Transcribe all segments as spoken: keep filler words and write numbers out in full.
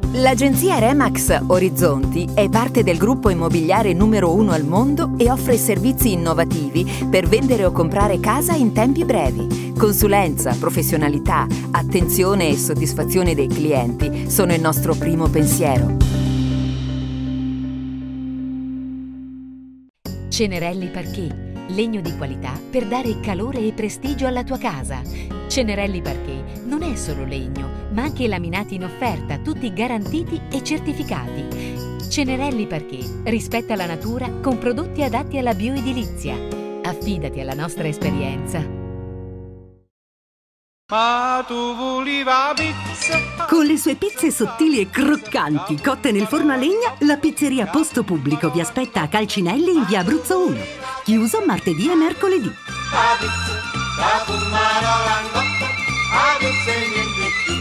L'agenzia Remax Orizzonti è parte del gruppo immobiliare numero uno al mondo e offre servizi innovativi per vendere o comprare casa in tempi brevi. Consulenza, professionalità, attenzione e soddisfazione dei clienti sono il nostro primo pensiero. Cenerelli Parquet. Legno di qualità per dare calore e prestigio alla tua casa. Cenerelli Parquet non è solo legno, ma anche laminati in offerta, tutti garantiti e certificati. Cenerelli Parquet rispetta la natura con prodotti adatti alla bioedilizia. Affidati alla nostra esperienza. Ma tu volevi la pizza? Con le sue pizze sottili e croccanti, cotte nel forno a legna, la pizzeria Posto Pubblico vi aspetta a Calcinelli in via Abruzzo uno. Chiuso martedì e mercoledì. La pizza, la fumara langotto, la pizza e niente più.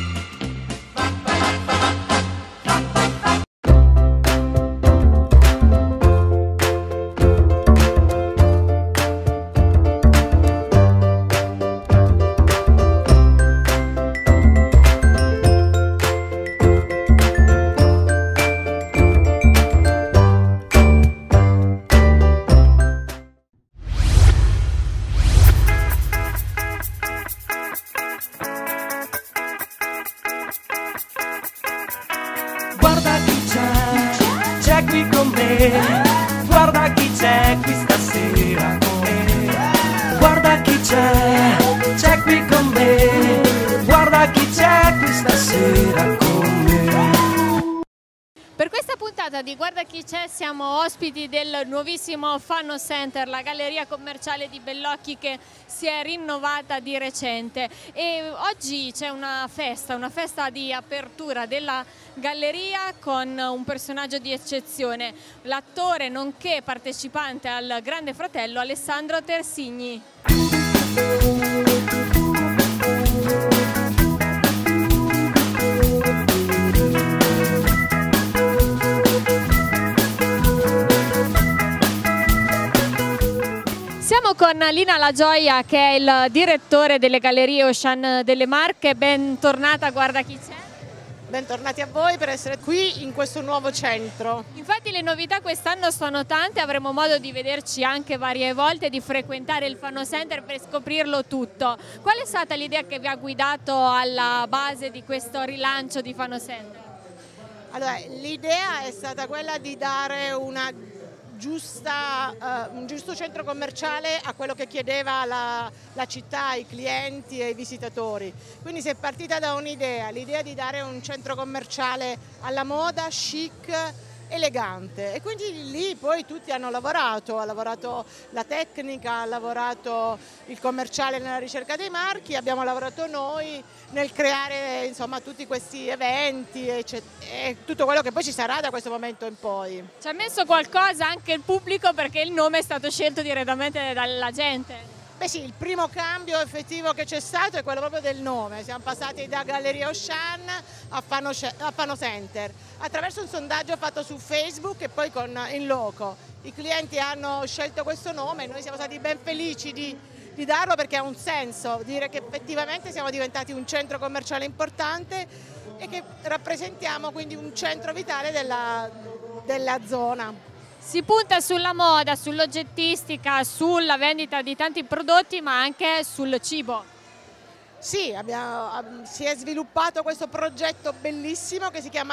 Guarda chi c'è, c'è qui con me. Guarda chi c'è qui stasera con me. Guarda chi c'è, c'è qui con me. Guarda chi c'è qui stasera con me. Per questa puntata di Guarda chi c'è siamo ospiti del nuovissimo Fanno Center, la galleria commerciale di Bellocchi che si è rinnovata di recente, e oggi c'è una festa, una festa di apertura della galleria con un personaggio di eccezione, l'attore nonché partecipante al Grande Fratello Alessandro Tersigni. Siamo con Lina La Gioia, che è il direttore delle Gallerie Auchan delle Marche. Bentornata a Guarda chi c'è. Bentornati a voi per essere qui in questo nuovo centro. Infatti le novità quest'anno sono tante, avremo modo di vederci anche varie volte, di frequentare il Fanno Center per scoprirlo tutto. Qual è stata l'idea che vi ha guidato alla base di questo rilancio di Fanno Center? Allora, l'idea è stata quella di dare una Giusta, uh, un giusto centro commerciale a quello che chiedeva la, la città, i clienti e i visitatori. Quindi si è partita da un'idea, l'idea di dare un centro commerciale alla moda, chic, elegante, e quindi lì poi tutti hanno lavorato, ha lavorato la tecnica, ha lavorato il commerciale nella ricerca dei marchi, abbiamo lavorato noi nel creare insomma tutti questi eventi e, e tutto quello che poi ci sarà da questo momento in poi. Ci ha messo qualcosa anche il pubblico, perché il nome è stato scelto direttamente dalla gente? Beh sì, il primo cambio effettivo che c'è stato è quello proprio del nome. Siamo passati da Galleria Auchan a Fanno, a Fanno Center attraverso un sondaggio fatto su Facebook e poi con in loco. I clienti hanno scelto questo nome e noi siamo stati ben felici di, di darlo, perché ha un senso dire che effettivamente siamo diventati un centro commerciale importante e che rappresentiamo quindi un centro vitale della, della zona. Si punta sulla moda, sull'oggettistica, sulla vendita di tanti prodotti, ma anche sul cibo. Sì, abbiamo, si è sviluppato questo progetto bellissimo che si chiama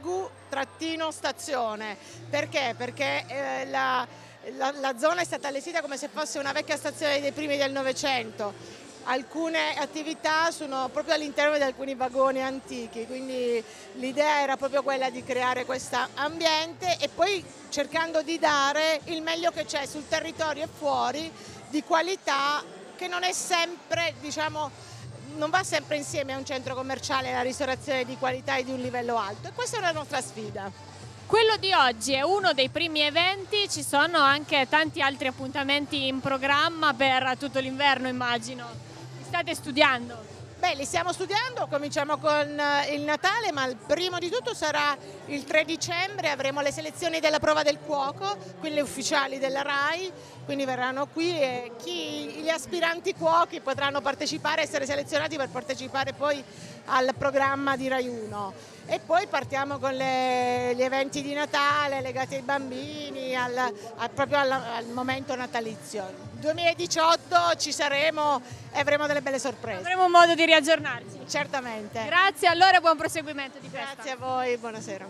Degu-Stazione. Perché? Perché eh, la, la, la zona è stata allestita come se fosse una vecchia stazione dei primi del Novecento. Alcune attività sono proprio all'interno di alcuni vagoni antichi, quindi l'idea era proprio quella di creare questo ambiente e poi cercando di dare il meglio che c'è sul territorio e fuori, di qualità, che non è sempre, diciamo, non va sempre insieme a un centro commerciale la ristorazione di qualità e di un livello alto, e questa è la nostra sfida. Quello di oggi è uno dei primi eventi, ci sono anche tanti altri appuntamenti in programma per tutto l'inverno, immagino. State studiando? Beh, li stiamo studiando, cominciamo con il Natale, ma il primo di tutto sarà il tre dicembre, avremo le selezioni della prova del cuoco, quelle ufficiali della RAI, quindi verranno qui e chi, gli aspiranti cuochi potranno partecipare, essere selezionati per partecipare poi al programma di Rai uno. E poi partiamo con le, gli eventi di Natale legati ai bambini, al, al, proprio al, al momento natalizio. duemiladiciotto ci saremo e avremo delle belle sorprese. Avremo modo di riaggiornarci. Certamente. Grazie allora e buon proseguimento di festa. Grazie a voi, buonasera.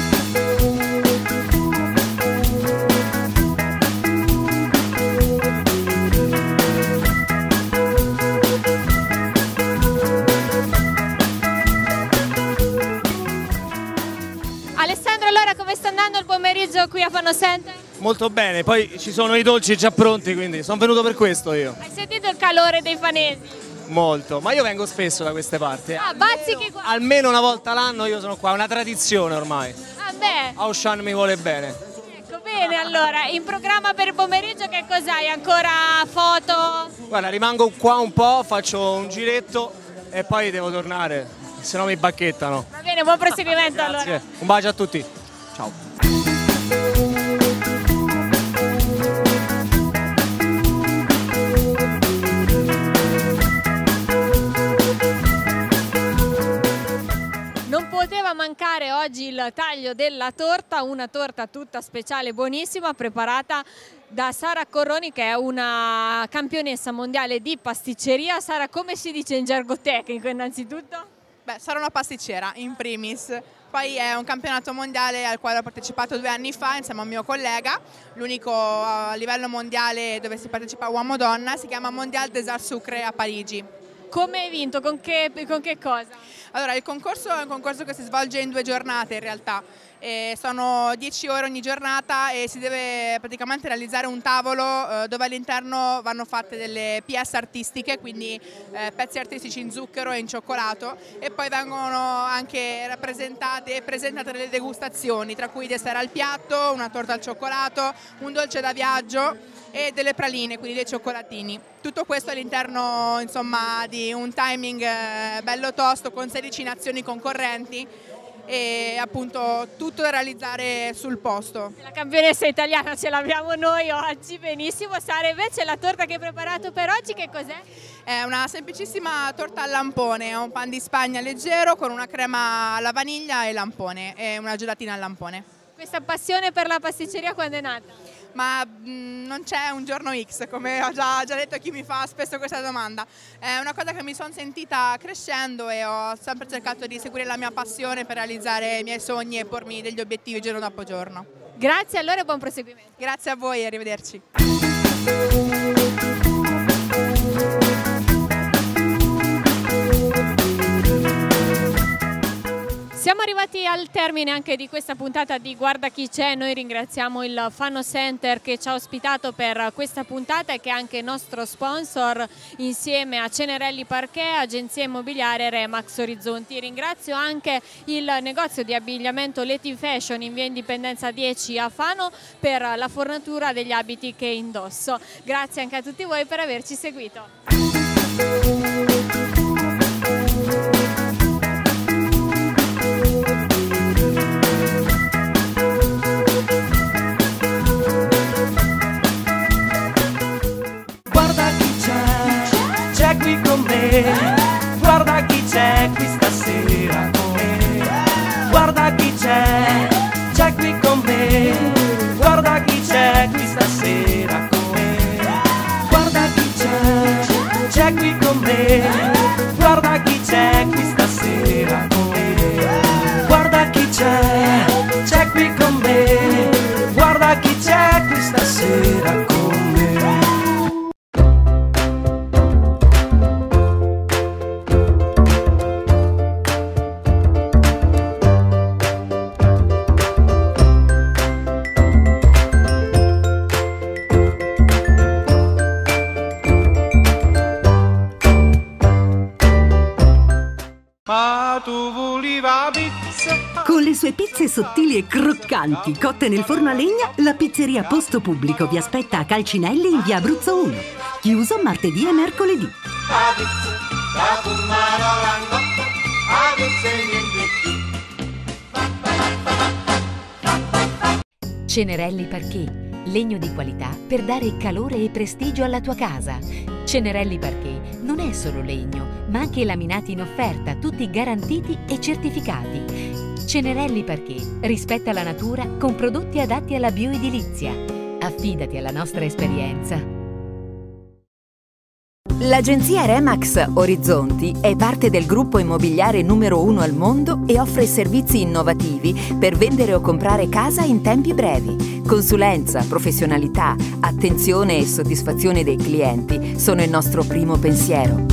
Alessandro, allora come sta andando il pomeriggio qui a Fanno Center? Molto bene, poi ci sono i dolci già pronti, quindi sono venuto per questo io. Hai sentito il calore dei fanesi? Molto, ma io vengo spesso da queste parti. Ah, bazzichi qua! Almeno una volta l'anno io sono qua, è una tradizione ormai. Ah beh! Aushan mi vuole bene. Ecco, bene allora, in programma per il pomeriggio che cos'hai? Ancora foto? Guarda, rimango qua un po', faccio un giretto e poi devo tornare, se no mi bacchettano. Va bene, buon proseguimento allora. Grazie, un bacio a tutti. Ciao. Non poteva mancare oggi il taglio della torta, una torta tutta speciale, buonissima, preparata da Sara Corroni, che è una campionessa mondiale di pasticceria. Sara, come si dice in gergo tecnico innanzitutto? Beh, sarò una pasticcera in primis, poi è un campionato mondiale al quale ho partecipato due anni fa insieme a un mio collega, l'unico a livello mondiale dove si partecipa uomo-donna, si chiama Mondial des Arts Sucre a Parigi. Come hai vinto? Con che, con che cosa? Allora, il concorso è un concorso che si svolge in due giornate in realtà, e sono dieci ore ogni giornata e si deve praticamente realizzare un tavolo eh, dove all'interno vanno fatte delle P S artistiche, quindi eh, pezzi artistici in zucchero e in cioccolato, e poi vengono anche rappresentate e presentate delle degustazioni, tra cui dessert al piatto, una torta al cioccolato, un dolce da viaggio e delle praline, quindi dei cioccolatini. Tutto questo all'interno insomma di un timing eh, bello tosto con sedici nazioni concorrenti e appunto tutto da realizzare sul posto. La campionessa italiana ce l'abbiamo noi oggi, benissimo. Sara, invece la torta che hai preparato per oggi che cos'è? È una semplicissima torta al lampone, è un pan di Spagna leggero con una crema alla vaniglia e lampone e una gelatina al lampone. Questa passione per la pasticceria quando è nata? Ma mh, non c'è un giorno X, come ho già, già detto a chi mi fa spesso questa domanda. È una cosa che mi sono sentita crescendo e ho sempre cercato di seguire la mia passione per realizzare i miei sogni e pormi degli obiettivi giorno dopo giorno. Grazie allora e buon proseguimento. Grazie a voi e arrivederci. Siamo arrivati al termine anche di questa puntata di Guarda chi c'è. Noi ringraziamo il Fanno Center che ci ha ospitato per questa puntata e che è anche nostro sponsor insieme a Cenerelli Parquet, agenzia immobiliare Remax Orizzonti. Ringrazio anche il negozio di abbigliamento Leti Fashion in via Indipendenza dieci a Fano per la fornitura degli abiti che indosso. Grazie anche a tutti voi per averci seguito. C'è qui con me, guarda chi c'è qui stasera con me, guarda chi c'è, c'è qui con me, guarda chi c'è qui stasera con me, guarda chi c'è, c'è qui con me, guarda chi c'è qui stasera con me, guarda chi c'è, c'è qui con me, guarda chi c'è qui stasera con me. Con le sue pizze sottili e croccanti, cotte nel forno a legna, la pizzeria Posto Pubblico vi aspetta a Calcinelli in via Abruzzo uno. Chiuso martedì e mercoledì. Cenerelli Parquet, legno di qualità per dare calore e prestigio alla tua casa. Cenerelli Parquet non è solo legno, ma anche laminati in offerta, tutti garantiti e certificati. Cenerelli Parquet rispetta la natura con prodotti adatti alla bioedilizia. Affidati alla nostra esperienza. L'agenzia Remax Orizzonti è parte del gruppo immobiliare numero uno al mondo e offre servizi innovativi per vendere o comprare casa in tempi brevi. Consulenza, professionalità, attenzione e soddisfazione dei clienti sono il nostro primo pensiero.